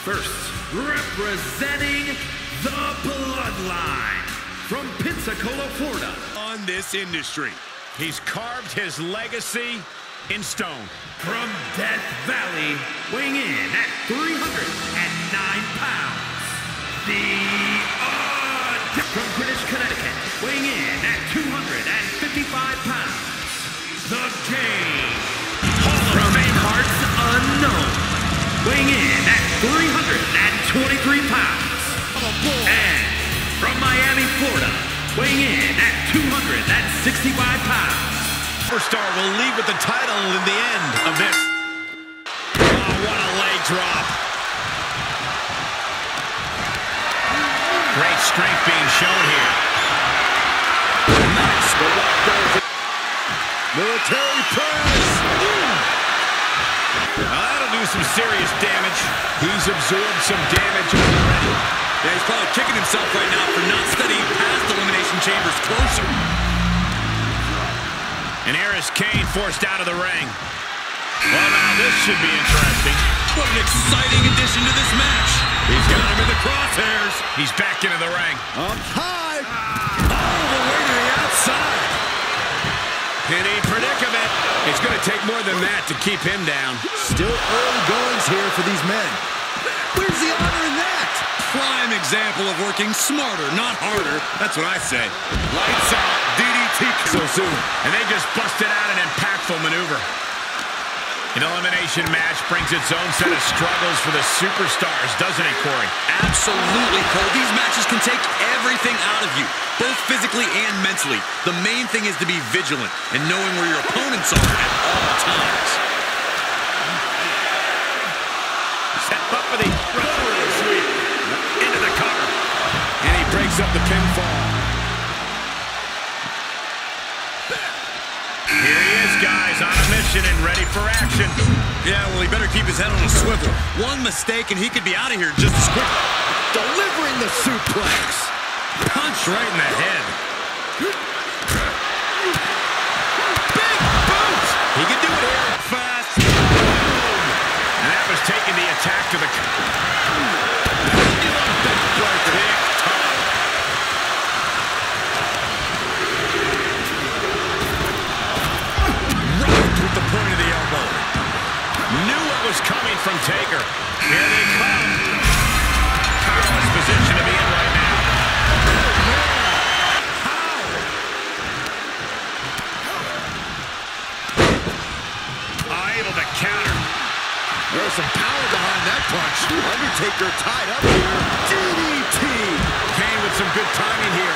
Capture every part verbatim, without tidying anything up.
first, representing the Bloodline from Pensacola, Florida. On this industry, he's carved his legacy in stone. From Death Valley, weighing in at three hundred nine pounds, the uh, from Greenwich, Connecticut, weighing in at two hundred fifty-five pounds, the Game. From parts unknown, weighing in at three hundred twenty-three pounds, and from Miami, Florida, weighing in at two hundred sixty-five pounds. Superstar will leave with the title in the end of this. Oh, what a leg drop. Great strength being shown here. Nice. The lock goes. Military press. Now that'll do some serious damage. He's absorbed some damage already. Yeah, he's probably kicking himself right now for not studying past Elimination Chambers closer. And here is Kane forced out of the ring. Well, now this should be interesting. What an exciting addition to this match. He's got him in the crosshairs. He's back into the ring. Up high. All the way to the outside. Penny predicament. It's going to take more than that to keep him down. Still early goings here for these men. Where's the honor in that? Prime example of working smarter, not harder. That's what I say. Lights out. D D T So soon. And they just busted out an impactful maneuver. An elimination match brings its own set of struggles for the superstars, doesn't it, Corey? Absolutely, Cole. These matches can take everything out of you, both physically and mentally. The main thing is to be vigilant and knowing where your opponents are at all times. Step up for the Rollin' sweep. Into the cover. And he breaks up the pinfall. Here he is, guys, on a mission and ready for action. Yeah, well, he better keep his head on a swivel. One mistake and he could be out of here just as quick. Delivering the suplex. Punch right in the head. Big boot! He can do it here. Fast. And that was taking the attack to the... The point of the elbow. Knew what was coming from Taker. Here they come. Powerless position to be in right now. Oh, able to counter. There's some power behind that punch. Undertaker tied up here. D D T. Kane with some good timing here.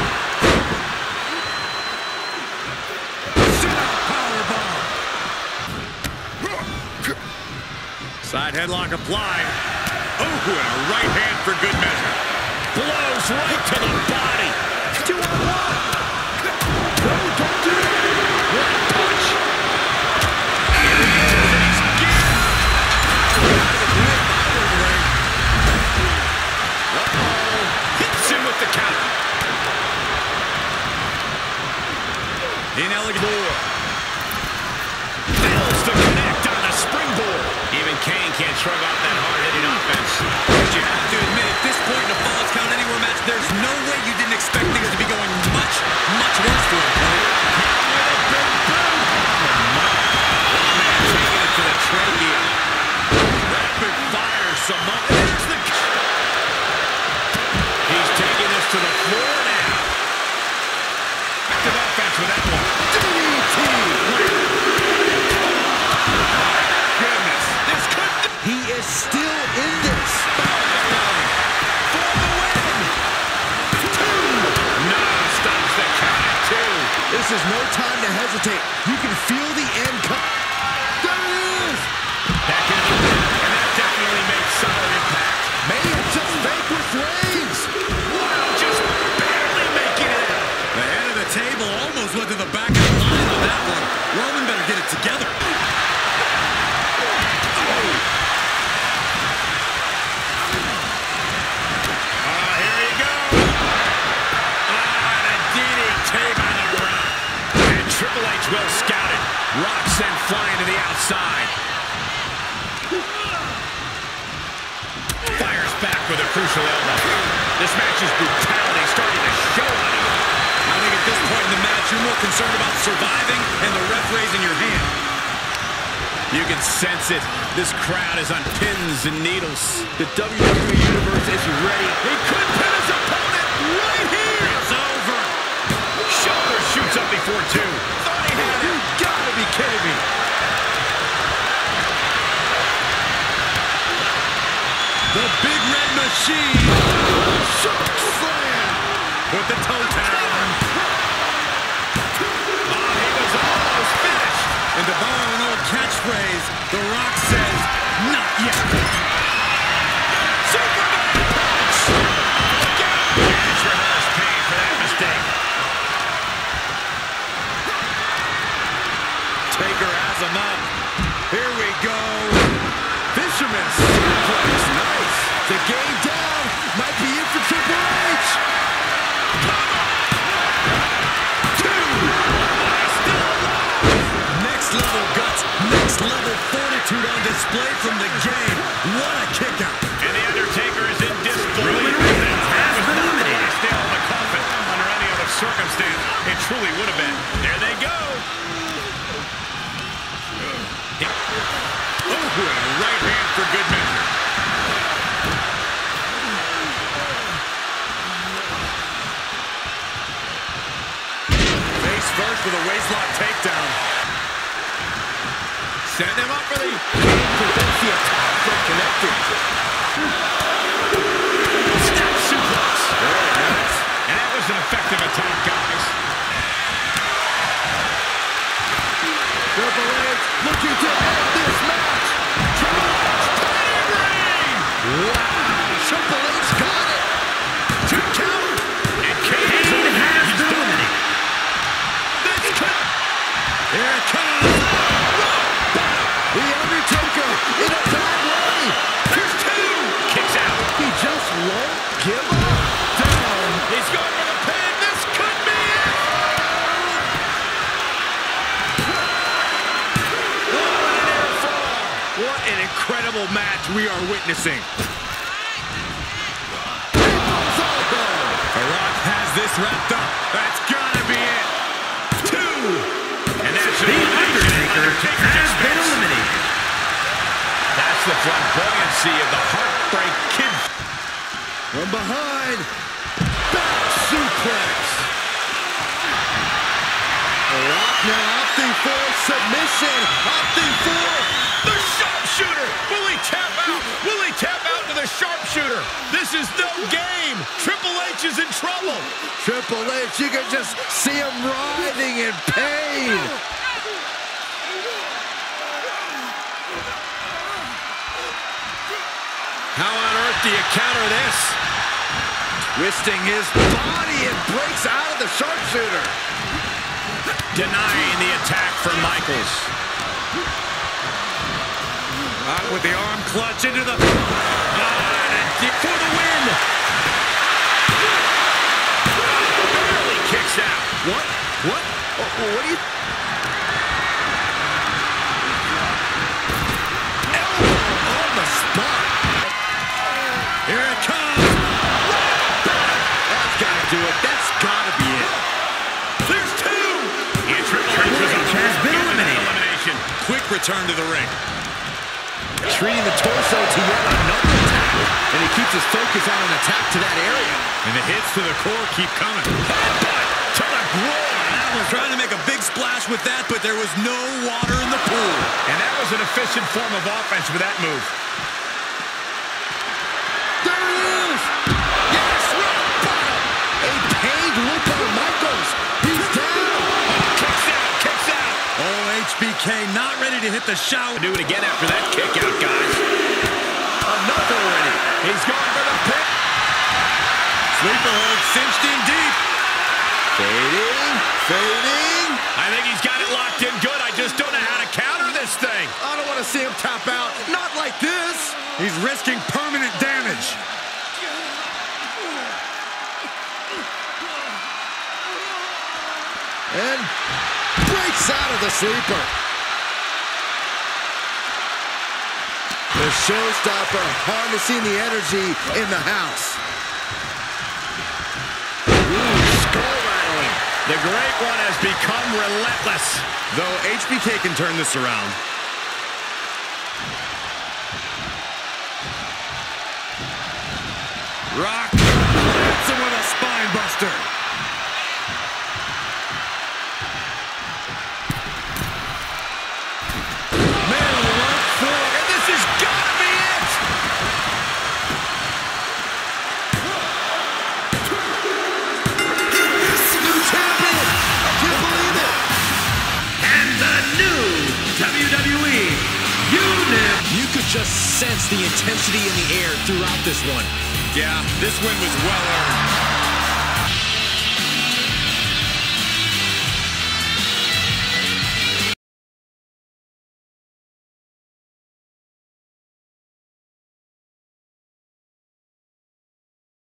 Side headlock applied. Oh, and a right hand for good measure. Blows right to the body. Two on one. No, don't do it. What a punch. Here he is, and he's geared. Uh-oh. Hits him with the counter. Inelegant. Fails to connect on the springboard. Even Kane can't shrug off that hard-hitting offense. But you have to admit, at this point in a Falls Count Anywhere match, there's no way you didn't expect things to be going much, much worse for him. With a big boom. Oh, man, taking it to the trachea. Rapid fire, Samoa. There's the... He's taking this to the floor now. Active offense with that one. D D T. He is still in this. For the win. Two. No, stops the count at two. This is no time to hesitate. You can feel the end come. There it is. Back into the ring, and that definitely makes solid impact. May have just vanquished Reigns. Wow, just barely making it out. The head of the table almost went to the back of the line on that one. Roman better get it together. Well scouted. Rock sent flying to the outside. crucial elbow. This match's brutality starting to show on him. I think at this point in the match, you're more concerned about surviving and the ref raising your hand. You can sense it. This crowd is on pins and needles. The W W E Universe is ready. He could pin his opponent right here. It's over. Shoulder shoots up before two. Thought he had it. You gotta be kidding me. The Big Red Machine. Shark slam. With the toe tag on. Oh, he was almost finished. And to borrow an old catchphrase, The Rock says, not yet. Superman punch. Look out. Match rehearse pain for that mistake. Taker has him up. Here we go. Fisherman suplex. Nice. The game down. Might be it for Triple H. Level guts, next level fortitude on display from the game. What a kick out. And The Undertaker is in disbelief. Roman Reigns has been eliminated. Stay on the coffin. Under any other circumstance, it truly would have been. There they go. Oh, and a right hand for good measure. Face first with a waistlock takedown. Setting him up for the prevents the attack from connecting. Step suplex. Very nice. And that was an effective attack, guys. Triple H looking to end this match. Triple H pedigree. Wow. Triple H got it. Two count. And Kane has been eliminated. This could. Here it comes. The Undertaker in a bad way. Here's two. Kicks out. He just won't give up. Down. He's going for the pin. This could be it. Oh, and an air fall. What an incredible match we are witnessing. The Rock has this wrapped up. That's gotta be it. Two. And that's The Undertaker has been eliminated. That's the flamboyancy of the Heartbreak Kid. From behind. Back suplex. The Rock now opting for submission. Opting for The sharpshooter. Will he tap out? Will he tap out to the sharpshooter? This is no game. Triple H is in trouble. Triple H. You can just see him writhing in pain. How on earth do you counter this? Twisting his body and breaks out of the sharpshooter. Denying the attack from Michaels. Out with the arm clutch into the... Oh, and a for the win! Barely kicks out. What? What? Oh, what do you... Elbow on the spot. Here it comes. That's got to do it. That's got to be it. There's two. And Triple H has been eliminated. Elimination. Quick return to the ring. Treating the torso to yet another attack. And he keeps his focus on an attack to that area. And the hits to the core keep coming. Headbutt to the groin. Allen trying to make a big splash with that, but there was no water in the pool. And that was an efficient form of offense with that move. There it is. Yes, rock bottom. A pained look on Michaels. He's down. Kicks out, kicks out. Oh, H B K not ready to hit the shout. Do it again after that kick out, guys. Another already. He's going for the pin. Sleeper hold cinched in deep. Fading, fading. I think he's got it locked in good. I just don't know how to counter this thing. I don't want to see him tap out. Not like this. He's risking permanent damage. And breaks out of the sleeper. The showstopper harnessing the energy in the house. Ooh, skull rattling. The Great One has become relentless. Though H B K can turn this around. Rock hits him with a spine buster. Man, right forward, and this has got to be it. New champion! I can't believe it! And the new W W E Unit. You could just sense the intensity in the air throughout this one. Yeah, this win was well earned.